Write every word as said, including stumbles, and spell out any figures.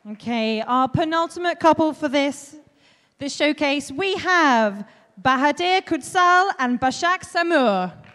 Okay, our penultimate couple for this, this showcase, we have Bahadır Kutsal and Başak Samur.